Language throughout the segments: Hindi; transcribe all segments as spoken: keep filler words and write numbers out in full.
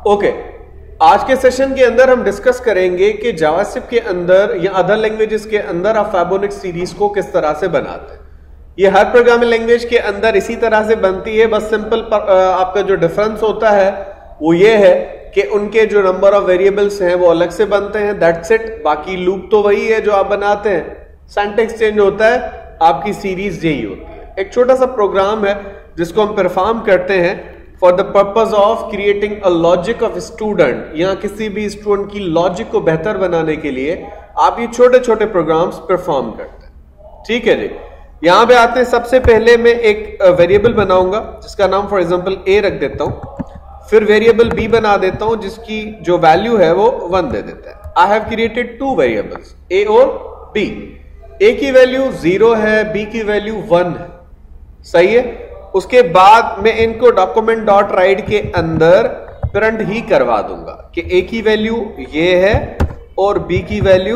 ओके, आज के सेशन के अंदर हम डिस्कस करेंगे कि जावास्क्रिप्ट के अंदर या अदर लैंग्वेजेस के अंदर आप फाइबोनिक्स सीरीज को किस तरह से बनाते हैं। ये हर प्रोग्रामिंग लैंग्वेज के अंदर इसी तरह से बनती है, बस सिंपल आपका जो डिफरेंस होता है वो ये है कि उनके जो नंबर ऑफ वेरिएबल्स हैं वो अलग से बनते हैं, दैट्स इट। बाकी लूप तो वही है जो आप बनाते हैं, सिंटैक्स चेंज होता है, आपकी सीरीज यही होती है। एक छोटा सा प्रोग्राम है जिसको हम परफॉर्म करते हैं for the purpose of creating a logic of student, या किसी भी स्टूडेंट की लॉजिक को बेहतर बनाने के लिए आप ये छोटे छोटे प्रोग्राम्स परफॉर्म करते हैं। ठीक है जी, यहां पे आते हैं। सबसे पहले मैं एक वेरिएबल बनाऊंगा जिसका नाम फॉर एग्जांपल ए रख देता हूं, फिर वेरिएबल बी बना देता हूं जिसकी जो वैल्यू है वो वन दे देता है। I have created two variables A और बी। ए की वैल्यू जीरो है, बी की वैल्यू वन है, सही है। उसके बाद मैं इनको डॉक्यूमेंट डॉट राइट के अंदर प्रिंट ही करवा दूंगा कि ए की वैल्यू ये है और बी की वैल्यू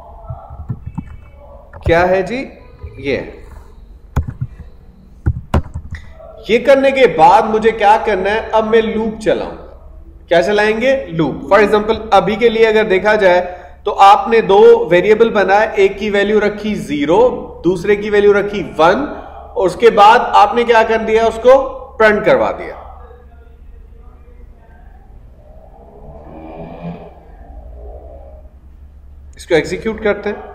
क्या है जी, ये है। ये करने के बाद मुझे क्या करना है, अब मैं लूप चलाऊंगा। क्या चलाएंगे? लूप। फॉर एग्जांपल अभी के लिए अगर देखा जाए तो आपने दो वेरिएबल बनाए, एक की वैल्यू रखी जीरो, दूसरे की वैल्यू रखी वन, और उसके बाद आपने क्या कर दिया, उसको प्रिंट करवा दिया। इसको एग्जीक्यूट करते हैं।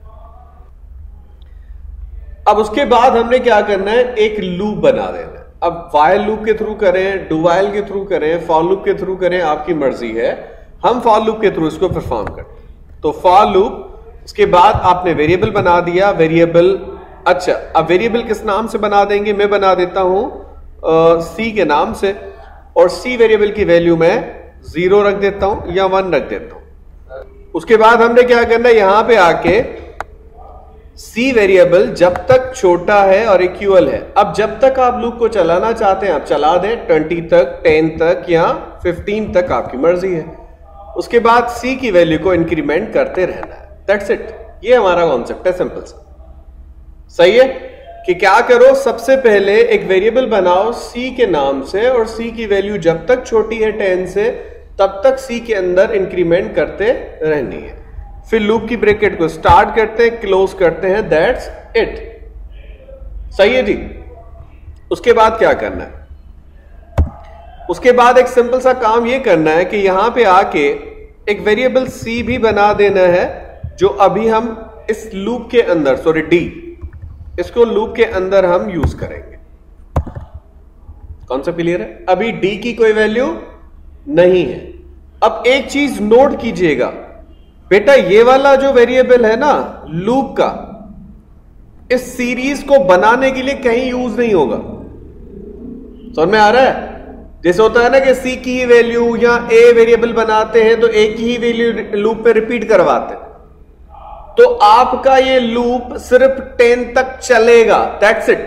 अब उसके बाद हमने क्या करना है, एक लूप बना देना है। अब वाइल लूप के थ्रू करें, डू वाइल के थ्रू करें, फॉर लूप के थ्रू करें, आपकी मर्जी है। हम फॉर लूप के थ्रू इसको परफॉर्म करते हैं। तो फॉर लूप, उसके बाद आपने वेरिएबल बना दिया, वेरिएबल, अच्छा अब वेरिएबल किस नाम से बना देंगे, मैं बना देता हूं सी के नाम से, और सी वेरिएबल की वैल्यू मैं जीरो रख देता हूं या वन रख देता हूं। उसके बाद हमने क्या करना है, यहां पे आके सी वेरिएबल जब तक छोटा है और इक्वल है, अब जब तक आप लूप को चलाना चाहते हैं आप चला दें, ट्वेंटी तक, टेन तक या फिफ्टीन तक, आपकी मर्जी है। उसके बाद सी की वैल्यू को इंक्रीमेंट करते रहना है, दैट्स इट। ये हमारा कॉन्सेप्ट है, सिंपल सा, सही है। कि क्या करो, सबसे पहले एक वेरिएबल बनाओ सी के नाम से, और सी की वैल्यू जब तक छोटी है टेन से तब तक सी के अंदर इंक्रीमेंट करते रहनी है। फिर लूप की ब्रैकेट को स्टार्ट करते हैं, क्लोज करते हैं, दैट्स इट, सही है जी। उसके बाद क्या करना है, उसके बाद एक सिंपल सा काम ये करना है कि यहां पे आके एक वेरिएबल सी भी बना देना है, जो अभी हम इस लूप के अंदर, सॉरी डी, इसको लूप के अंदर हम यूज करेंगे। कौन सा क्लियर है? अभी डी की कोई वैल्यू नहीं है। अब एक चीज नोट कीजिएगा बेटा, ये वाला जो वेरिएबल है ना लूप का, इस सीरीज को बनाने के लिए कहीं यूज नहीं होगा। समझ में आ रहा है? जैसे होता है ना कि सी की ही वैल्यू या ए वेरिएबल बनाते हैं तो ए की ही वैल्यू लूप पे रिपीट करवाते हैं, तो आपका ये लूप सिर्फ टेन तक चलेगा, दैट्स इट।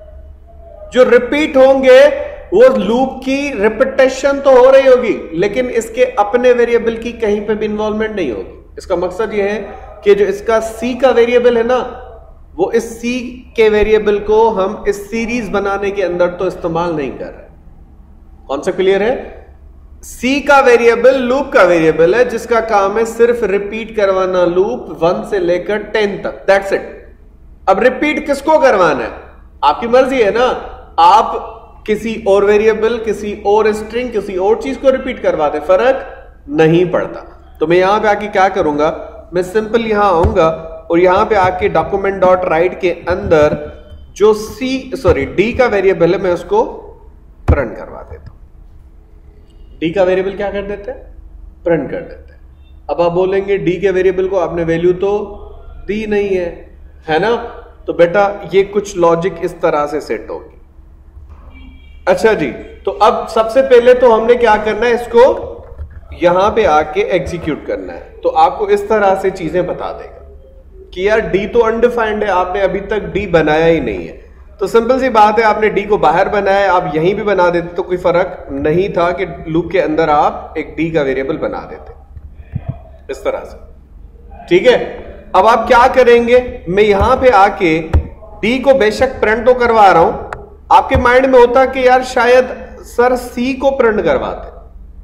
जो रिपीट होंगे वो लूप की रिपीटेशन तो हो रही होगी, लेकिन इसके अपने वेरिएबल की कहीं पे भी इन्वॉल्वमेंट नहीं होगी। इसका मकसद ये है कि जो इसका सी का वेरिएबल है ना, वो इस सी के वेरिएबल को हम इस सीरीज बनाने के अंदर तो इस्तेमाल नहीं कर रहे। कौन सा क्लियर है? सी का वेरिएबल लूप का वेरिएबल है जिसका काम है सिर्फ रिपीट करवाना लूप वन से लेकर टेन तक, दैट्स इट। अब रिपीट किसको करवाना है, आपकी मर्जी है ना। आप किसी और वेरिएबल, किसी और स्ट्रिंग, किसी और चीज को रिपीट करवाते, फर्क नहीं पड़ता। तो मैं यहां पे आके क्या करूंगा, मैं सिंपल यहां आऊंगा और यहां पे आके डॉक्यूमेंट डॉट राइट के अंदर जो सी सॉरी डी का वेरिएबल है मैं उसको प्रिंट करवा देता हूं। डी का वेरिएबल क्या कर देते हैं, प्रिंट कर देते हैं। अब आप बोलेंगे डी के वेरिएबल को आपने वैल्यू तो दी नहीं है, है ना। तो बेटा ये कुछ लॉजिक इस तरह से सेट होगी। अच्छा जी, तो अब सबसे पहले तो हमने क्या करना है, इसको यहां पे आके एग्जीक्यूट करना है। तो आपको इस तरह से चीजें बता देगा कि यार डी तो अनडिफाइंड है, आपने अभी तक डी बनाया ही नहीं है। तो सिंपल सी बात है, आपने डी को बाहर बनाया, आप यहीं भी बना देते तो कोई फर्क नहीं था कि लूप के अंदर आप एक डी का वेरिएबल बना देते इस तरह से, ठीक है। अब आप क्या करेंगे, मैं यहां पे आके डी को बेशक प्रिंट तो करवा रहा हूं, आपके माइंड में होता कि यार शायद सर सी को प्रिंट करवाते,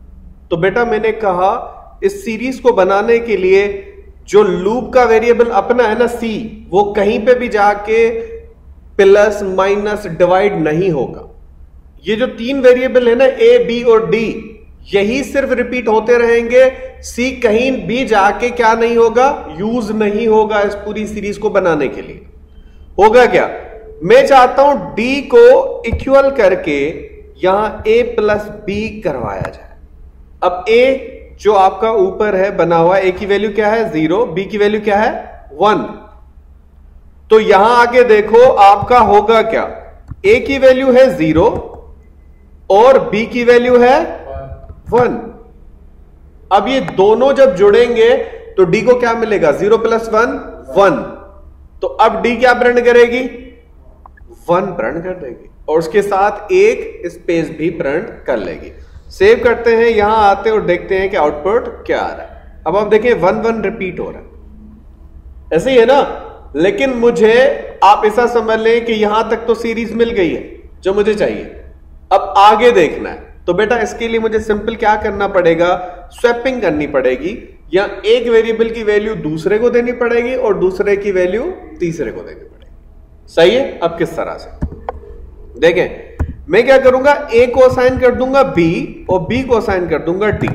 तो बेटा मैंने कहा इस सीरीज को बनाने के लिए जो लूप का वेरिएबल अपना है ना सी, वो कहीं पे भी जाके प्लस माइनस डिवाइड नहीं होगा। ये जो तीन वेरिएबल है ना ए बी और डी, यही सिर्फ रिपीट होते रहेंगे। सी कहीं भी जाके क्या नहीं होगा, यूज नहीं होगा इस पूरी सीरीज को बनाने के लिए। होगा क्या, मैं चाहता हूं डी को इक्वल करके यहां ए प्लस बी करवाया जाए। अब ए जो आपका ऊपर है बना हुआ, ए की वैल्यू क्या है जीरो, बी की वैल्यू क्या है वन। तो यहां आके देखो आपका होगा क्या, ए की वैल्यू है जीरो और बी की वैल्यू है वन। अब ये दोनों जब जुड़ेंगे तो डी को क्या मिलेगा, जीरो प्लस वन वन। तो अब डी क्या प्रिंट करेगी, वन प्रिंट कर देगी और उसके साथ एक स्पेस भी प्रिंट कर लेगी। सेव करते हैं, यहां आते हैं और देखते हैं कि आउटपुट क्या आ रहा है। अब आप देखें वन वन रिपीट हो रहा है, ऐसे ही है ना। लेकिन मुझे आप ऐसा समझ लें कि यहां तक तो सीरीज मिल गई है जो मुझे चाहिए, अब आगे देखना है। तो बेटा इसके लिए मुझे सिंपल क्या करना पड़ेगा, स्वैपिंग करनी पड़ेगी, या एक वेरिएबल की वैल्यू दूसरे को देनी पड़ेगी और दूसरे की वैल्यू तीसरे को देनी पड़ेगी। सही है। अब किस तरह से देखें, मैं क्या करूंगा, ए को असाइन कर दूंगा बी और बी को असाइन कर दूंगा डी।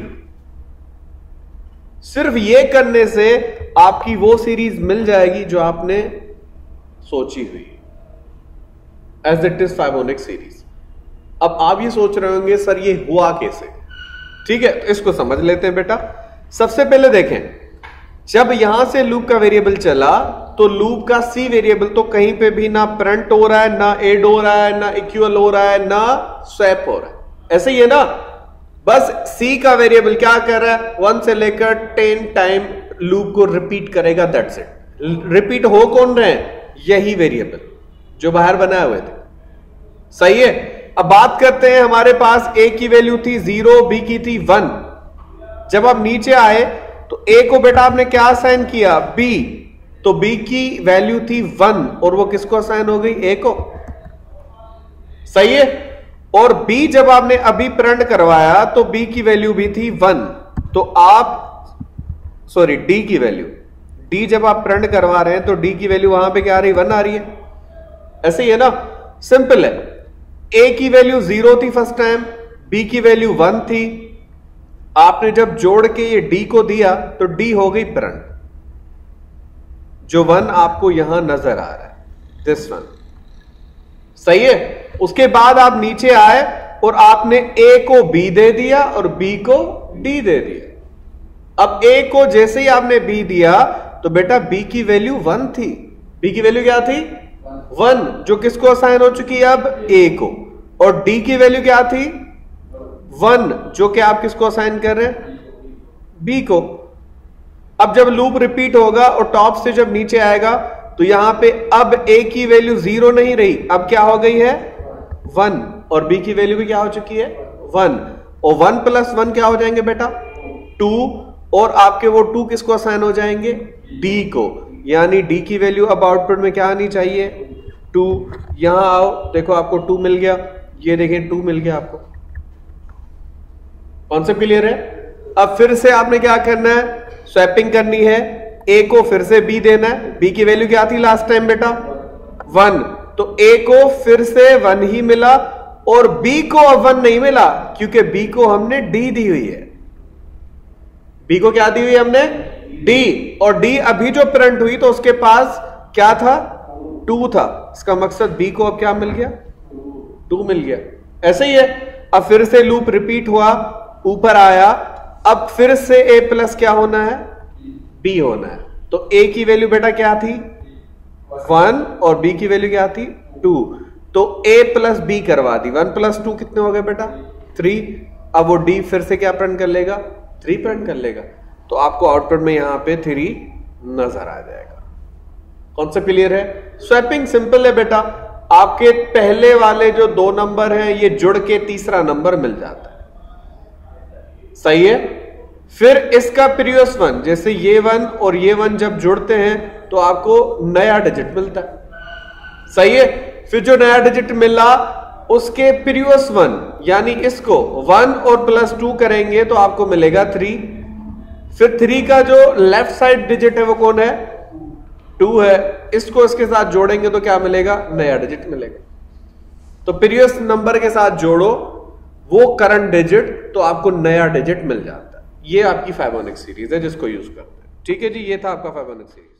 सिर्फ ये करने से आपकी वो सीरीज मिल जाएगी जो आपने सोची हुई, as it is Fibonacci series. अब आप ये सोच रहे होंगे सर ये हुआ कैसे, ठीक है, इसको समझ लेते हैं बेटा। सबसे पहले देखें, जब यहां से लूप का वेरिएबल चला तो लूप का सी वेरिएबल तो कहीं पे भी ना प्रिंट हो रहा है, ना एड हो रहा है, ना इक्वल हो रहा है, ना स्वैप हो रहा है। ऐसे ही है ना, बस सी का वेरिएबल क्या कर रहा है, वन से लेकर टेन टाइम लूप को रिपीट करेगा, दैट्स इट। रिपीट हो कौन रहे हैं, यही वेरिएबल जो बाहर बनाए हुए थे। सही है। अब बात करते हैं, हमारे पास ए की वैल्यू थी जीरो, बी की थी वन। जब आप नीचे आए तो ए को बेटा आपने क्या असाइन किया, बी, तो बी की वैल्यू थी वन और वो किसको असाइन हो गई, ए को। सही है। और बी जब आपने अभी प्रिंट करवाया तो बी की वैल्यू भी थी वन, तो आप सॉरी डी की वैल्यू, डी जब आप प्रिंट करवा रहे हैं तो डी की वैल्यू वहां पे क्या आ रही, वन आ रही है। ऐसे ही है ना, सिंपल है। ए की वैल्यू जीरो थी फर्स्ट टाइम, बी की वैल्यू वन थी। आपने जब जोड़ के ये डी को दिया तो डी हो गई प्रिंट, जो वन आपको यहां नजर आ रहा है, दिस वन। सही है। उसके बाद आप नीचे आए और आपने ए को बी दे दिया और बी को डी दे दिया। अब ए को जैसे ही आपने बी दिया तो बेटा बी की वैल्यू वन थी, बी की वैल्यू क्या थी, वन, जो किसको असाइन हो चुकी है अब, ए को। और डी की वैल्यू क्या थी, वन, जो कि आप किसको असाइन कर रहे हैं, बी को। अब जब लूप रिपीट होगा और टॉप से जब नीचे आएगा तो यहां पे अब ए की वैल्यू जीरो नहीं रही, अब क्या हो गई है, वन, और बी की वैल्यू भी क्या हो चुकी है, वन। और वन प्लस वन क्या हो जाएंगे बेटा, टू, और आपके वो टू किसको असाइन हो जाएंगे, डी को। यानी डी की वैल्यू अब आउटपुट में क्या आनी चाहिए, टू। यहां आओ, देखो आपको टू मिल गया, ये देखें टू मिल गया आपको। कॉन्सेप्ट क्लियर है। अब फिर से आपने क्या करना है, स्वैपिंग करनी है, ए को फिर से बी देना है। बी की वैल्यू क्या थी लास्ट टाइम बेटा, वन, तो ए को फिर से वन ही मिला और बी को अब वन नहीं मिला क्योंकि बी को हमने डी दी हुई है। बी को क्या दी हुई है हमने, डी, और डी अभी जो प्रिंट हुई तो उसके पास क्या था, टू था। इसका मकसद बी को अब क्या मिल गया, टू मिल गया। ऐसे ही है। अब फिर से लूप रिपीट हुआ, ऊपर आया, अब फिर से ए प्लस क्या होना है, बी होना है। तो ए की वैल्यू बेटा क्या थी, वन, और बी की वैल्यू क्या थी, टू। तो ए प्लस बी करवा दी, वन प्लस टू कितने हो गए बेटा, थ्री। अब वो डी फिर से क्या प्रिंट कर लेगा, थ्री प्रिंट कर लेगा। तो आपको आउटपुट में यहां पे थ्री नजर आ जाएगा। कॉन्सेप्ट क्लियर है। स्वैपिंग सिंपल है बेटा, आपके पहले वाले जो दो नंबर हैं ये जुड़ के तीसरा नंबर मिल जाता है। सही है। फिर इसका प्रीवियस वन, जैसे ये वन और ये वन जब जुड़ते हैं तो आपको नया डिजिट मिलता है। सही है। फिर जो नया डिजिट मिला उसके प्रीवियस वन यानी इसको वन और प्लस टू करेंगे तो आपको मिलेगा थ्री। फिर थ्री का जो लेफ्ट साइड डिजिट है वो कौन है, टू है। इसको इसके साथ जोड़ेंगे तो क्या मिलेगा, नया डिजिट मिलेगा। तो प्रीवियस नंबर के साथ जोड़ो वो करंट डिजिट तो आपको नया डिजिट मिल जाता है। ये आपकी फाइबोनिक्स सीरीज है जिसको यूज करते हैं। ठीक है जी, ये था आपका फाइबोनिक्स सीरीज।